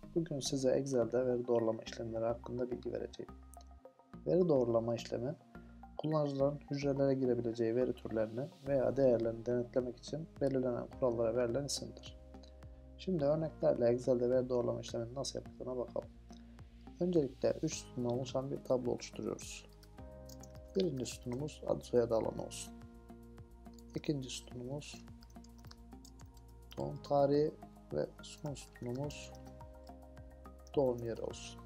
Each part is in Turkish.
Bugün size Excel'de veri doğrulama işlemleri hakkında bilgi vereceğim. Veri doğrulama işlemi, kullanıcıların hücrelere girebileceği veri türlerini veya değerlerini denetlemek için belirlenen kurallara verilen isimdir. Şimdi örneklerle Excel'de veri doğrulama işleminin nasıl yapıldığına bakalım. Öncelikle 3 sütundan oluşan bir tablo oluşturuyoruz. Birinci sütunumuz adı soyadı alanı olsun. İkinci sütunumuz doğum tarihi ve son sütunumuz doğum yeri olsun.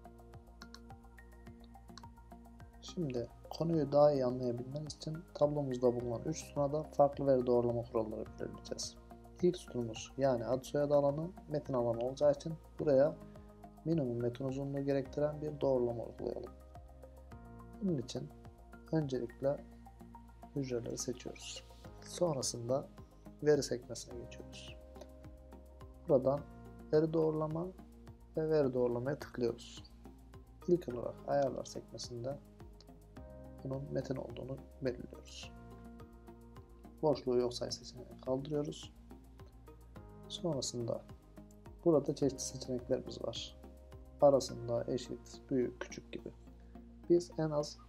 Şimdi konuyu daha iyi anlayabilmeniz için tablomuzda bulunan 3 sütuna da farklı veri doğrulama kuralları belirleyeceğiz. İlk sütunumuz yani adı soyadı alanı metin alanı olacağı için buraya minimum metin uzunluğu gerektiren bir doğrulama uygulayalım. Bunun için öncelikle hücreleri seçiyoruz. Sonrasında veri sekmesine geçiyoruz. Buradan veri doğrulama ve veri doğrulamaya tıklıyoruz. İlk olarak ayarlar sekmesinde bunun metin olduğunu belirliyoruz. Boşluğu yok say seçeneğini kaldırıyoruz. Sonrasında burada çeşitli seçeneklerimiz var. Arasında eşit, büyük, küçük gibi. Biz en az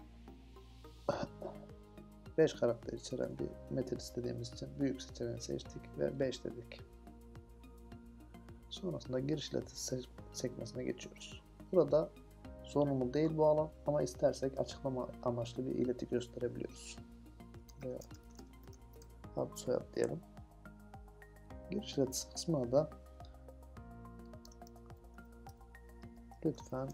5 karakter içeren bir metin istediğimiz için büyük seçeneğini seçtik ve 5 dedik. Sonrasında giriş ileti sekmesine geçiyoruz. Burada zorunlu değil bu alan ama istersek açıklama amaçlı bir ileti gösterebiliyoruz. Buraya ad soyad diyelim. Giriş ileti kısmına da lütfen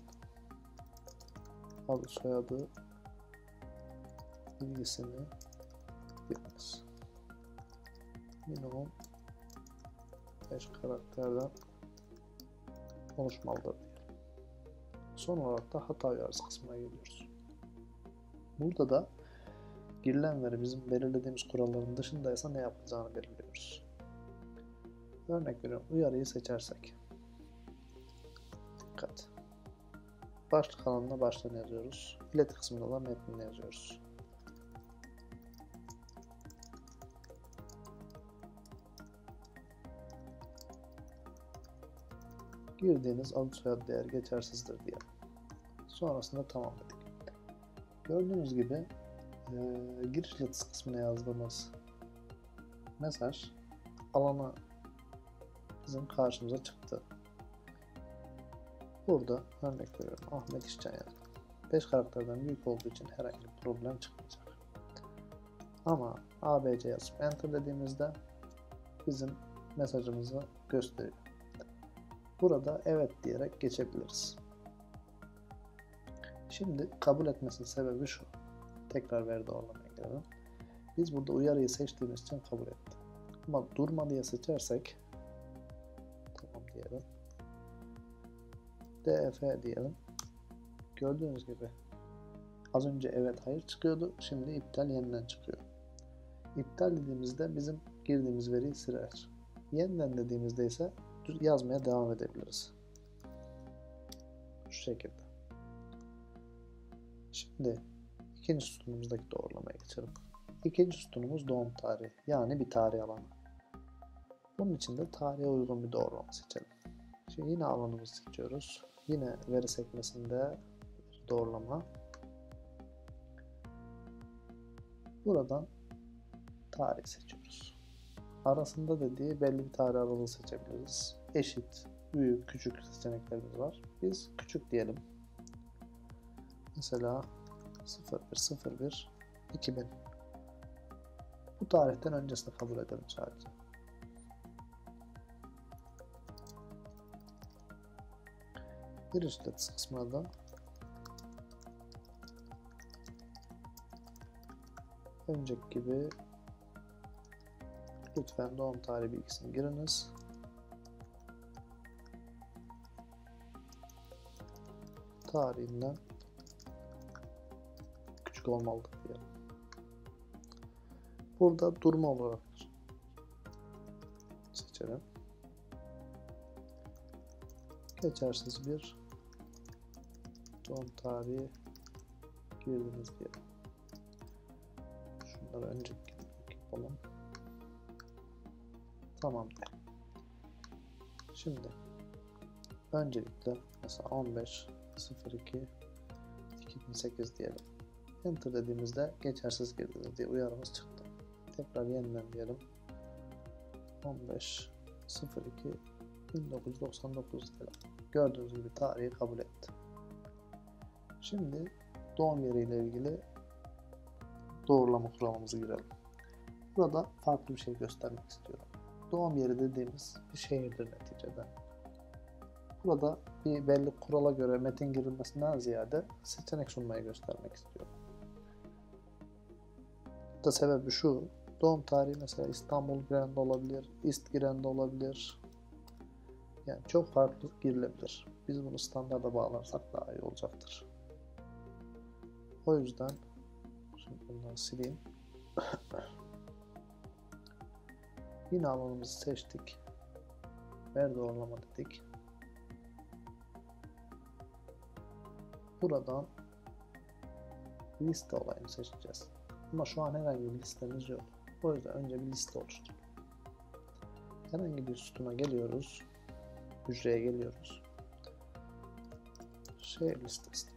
adı soyadı bilgisini giriniz. Minimum 5 karakterden oluşmalıdır diyelim. Son olarak da hata uyarısı kısmına geliyoruz. Burada da girilen veri bizim belirlediğimiz kuralların dışındaysa ne yapacağını belirliyoruz. Örnek veriyorum, uyarıyı seçersek. Dikkat. Başlık alanına başlığını yazıyoruz. İleti kısmında da metnini yazıyoruz. Girdiğiniz adı soyadı değer geçersizdir diye. Sonrasında tamam dedik. Gördüğünüz gibi giriş ileti kısmına yazdığımız mesaj alana bizim karşımıza çıktı. Burada örnek veriyorum, Ahmet İşcan yazdım. 5 karakterden büyük olduğu için herhangi bir problem çıkmayacak. Ama ABC yazıp enter dediğimizde bizim mesajımızı gösteriyor. Burada evet diyerek geçebiliriz. Şimdi kabul etmesinin sebebi şu. Tekrar veri doğrulamaya gelelim. Biz burada uyarıyı seçtiğimiz için kabul etti. Ama durma diye seçersek tamam diyelim. DF diyelim. Gördüğünüz gibi az önce evet hayır çıkıyordu. Şimdi iptal yeniden çıkıyor. İptal dediğimizde bizim girdiğimiz veriyi siler. Yeniden dediğimizde ise yazmaya devam edebiliriz. Şu şekilde. Şimdi ikinci sütunumuzdaki doğrulamaya geçelim. İkinci sütunumuz doğum tarihi, yani bir tarih alanı. Bunun için de tarihe uygun bir doğrulama seçelim. Şimdi yine alanımızı seçiyoruz. Yine veri sekmesinde doğrulama. Buradan tarih seçiyoruz. Arasında dediği belli bir tarih aralığı seçebiliriz. Eşit, büyük, küçük seçeneklerimiz var. Biz küçük diyelim. Mesela 01.01.2000. Bu tarihten öncesini kabul edelim sadece. Giriş ileti kısmına da önceki gibi lütfen doğum tarihi bilgisini giriniz. Tarihinden küçük olmalıdır diyelim. Burada durma olarak seçelim. Geçersiz bir doğum tarihi girdiniz diyelim. Şunları önceki yapalım. Tamam. Şimdi Öncelikle mesela 15.02 2008 diyelim. Enter dediğimizde geçersiz girdiniz diye uyarımız çıktı. Tekrar yeniden diyelim. 15.02 1999 diyelim. Gördüğünüz gibi tarihi kabul etti. Şimdi doğum yeriyle ilgili doğrulama kuralımızı girelim. Burada farklı bir şey göstermek istiyorum. Doğum yeri dediğimiz bir şehirdir neticede. Burada bir belli kurala göre metin girilmesinden ziyade seçenek sunmayı göstermek istiyorum. Da sebebi şu: doğum tarihi mesela İstanbul giren de olabilir, İst giren de olabilir. Yani çok farklı girilebilir. Biz bunu standarda bağlarsak daha iyi olacaktır. O yüzden şimdi bunları sileyim. Yine alanımızı seçtik. Ver doğrulama dedik. Buradan liste olayını seçeceğiz. Ama şu an herhangi bir listemiz yok. O yüzden önce bir liste oluşturalım. Herhangi bir sütuna geliyoruz. Hücreye geliyoruz. Şehir listesi.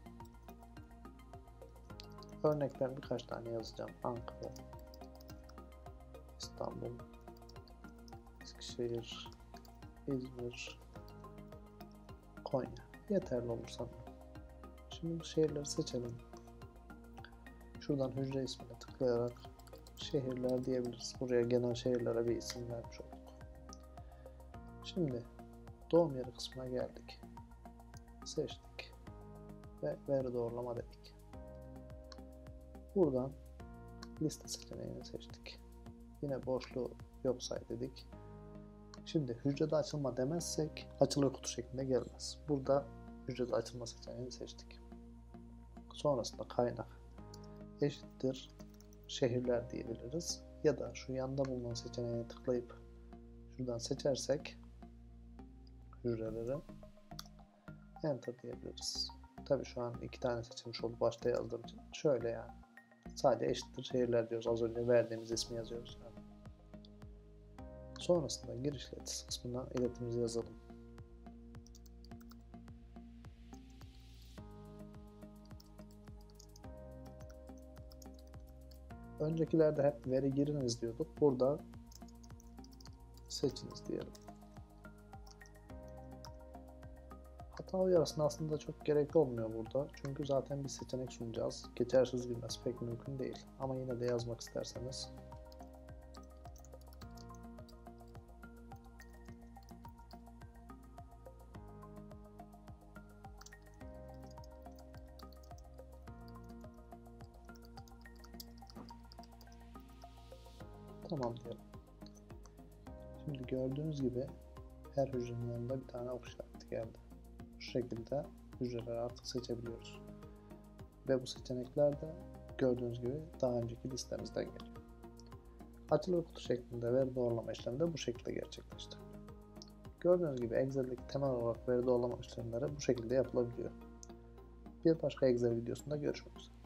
Örnekten birkaç tane yazacağım. Ankara, İstanbul, Eskişehir, İzmir, Konya. Yeterli olur sanırım. Şimdi bu şehirleri seçelim. Şuradan hücre ismine tıklayarak şehirler diyebiliriz. Buraya genel şehirlere bir isim vermiş olduk. Şimdi doğum yeri kısmına geldik. Seçtik. Ve veri doğrulama dedik. Buradan liste seçeneğini seçtik. Yine boşluğu yok say dedik. Şimdi hücrede açılma demezsek açılır kutu şeklinde gelmez. Burada hücrede açılma seçeneğini seçtik. Sonrasında kaynak eşittir şehirler diyebiliriz. Ya da şu yanda bulunan seçeneğe tıklayıp şuradan seçersek hücreleri enter diyebiliriz. Tabi şu an iki tane seçilmiş oldu başta yazdığım için. Şöyle yani. Sadece eşittir şehirler diyoruz. Az önce verdiğimiz ismi yazıyoruz. Yani. Sonrasında giriş iletisi kısmına iletimizi yazalım. Öncekilerde hep veri giriniz diyorduk. Burada seçiniz diyelim. Hata uyarısına aslında çok gerek olmuyor burada. Çünkü zaten bir seçenek sunacağız. Geçersiz girmesi pek mümkün değil. Ama yine de yazmak isterseniz. Tamam diyelim. Şimdi gördüğünüz gibi her hücrenin yanında bir tane ok işareti geldi. Bu şekilde hücreleri artık seçebiliyoruz. Ve bu seçenekler de gördüğünüz gibi daha önceki listemizden geliyor. Açılır kutu şeklinde veri doğrulama işlemi de bu şekilde gerçekleşti. Gördüğünüz gibi Excel'deki temel olarak veri doğrulama işlemleri bu şekilde yapılabiliyor. Bir başka Excel videosunda görüşmek üzere.